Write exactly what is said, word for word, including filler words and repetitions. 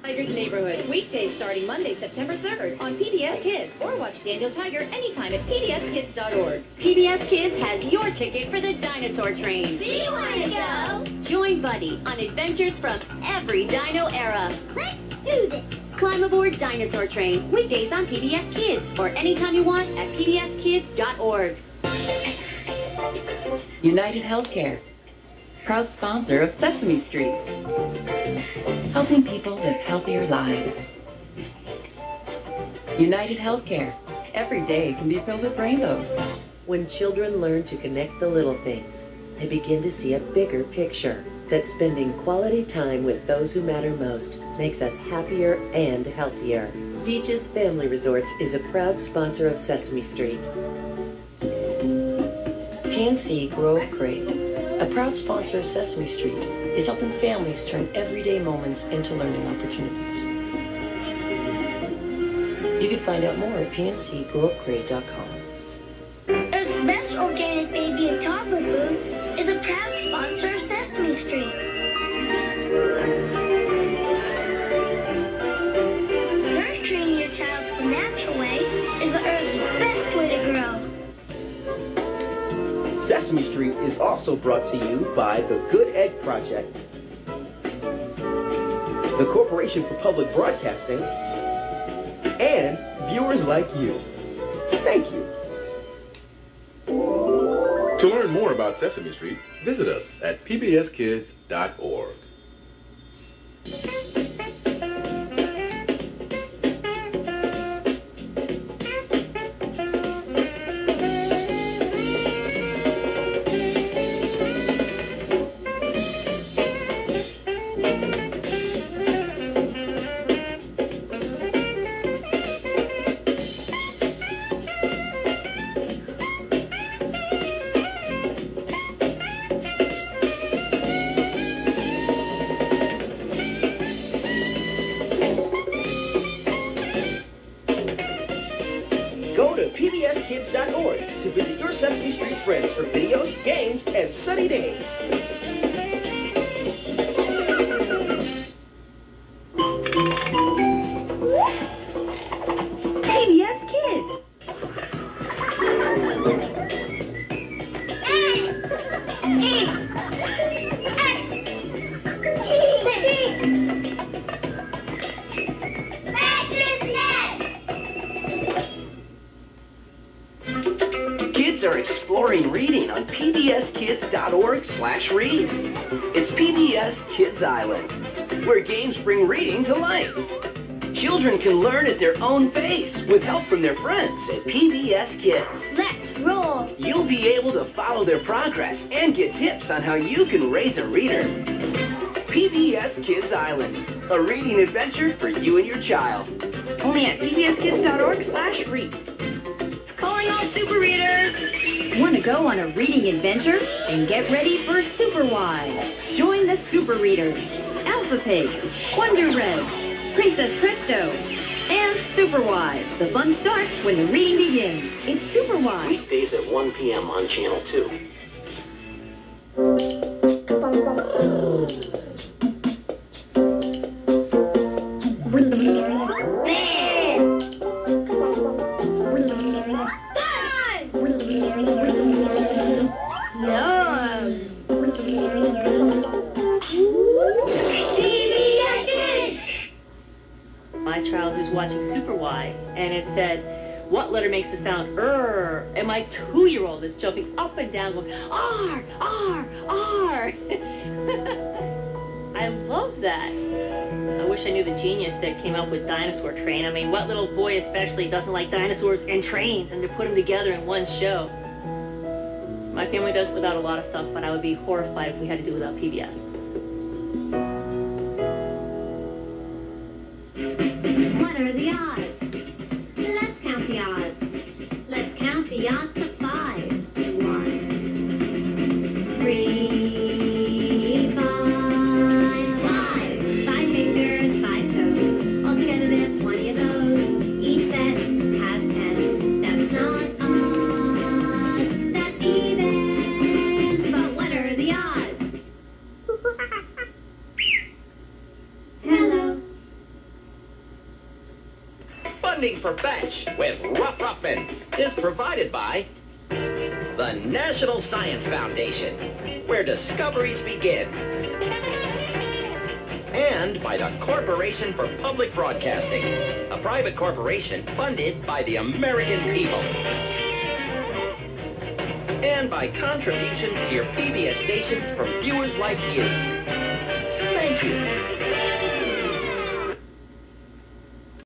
Tiger's Neighborhood, weekdays starting Monday, September third on P B S Kids, or watch Daniel Tiger anytime at P B S kids dot org. P B S Kids has your ticket for the dinosaur train. Do you want to go? Join Buddy on adventures from every dino era. Let's do this. Climb aboard Dinosaur Train, weekdays on P B S Kids, or anytime you want at P B S kids dot org. United Healthcare, proud sponsor of Sesame Street, helping people live healthier lives. United Healthcare, every day can be filled with rainbows. When children learn to connect the little things, they begin to see a bigger picture. That spending quality time with those who matter most makes us happier and healthier. Beaches Family Resorts is a proud sponsor of Sesame Street. P N C Grove Crate, a proud sponsor of Sesame Street, is helping families turn everyday moments into learning opportunities. You can find out more at P N C grove crate dot com. Earth's best organic baby and toddler food is a proud sponsor of Sesame Street. Nurturing your child the natural way is the Earth's best way to grow. Sesame Street is also brought to you by the Good Egg Project, the Corporation for Public Broadcasting, and viewers like you. Thank you. To learn more about Sesame Street, visit us at P B S kids dot org. Go to P B S kids dot org to visit your Sesame Street friends for videos, games, and sunny days. P B S Kids. Kids are exploring reading on P B S kids dot org slash read. It's P B S Kids Island, where games bring reading to life. Children can learn at their own pace with help from their friends at P B S Kids. Let's roll. You'll be able to follow their progress and get tips on how you can raise a reader. P B S Kids Island, a reading adventure for you and your child. Only at P B S kids dot org slash read. Calling all super readers! Want to go on a reading adventure? Then get ready for Super Wise. Join the Super Readers. Alpha Pig, Wonder Red, Princess Presto, and Super Wise. The fun starts when the reading begins. It's Super Wise. Weekdays at one p m on Channel two. My child who's watching Super Wise, and it said, what letter makes the sound er? And my two-year-old is jumping up and down going, R, R, R. I love that. I wish I knew the genius that came up with Dinosaur Train. I mean, what little boy especially doesn't like dinosaurs and trains and to put them together in one show? My family does without a lot of stuff, but I would be horrified if we had to do without P B S. What are the odds? Let's count the odds. Let's count the odds to five. One, three, five, five. Five fingers, five toes. Altogether there's twenty of those. Each set has ten. That's not odds. That's even. But what are the odds? Funding for Fetch with Ruff Ruffman is provided by the National Science Foundation, where discoveries begin. And by the Corporation for Public Broadcasting, a private corporation funded by the American people. And by contributions to your P B S stations from viewers like you. Thank you.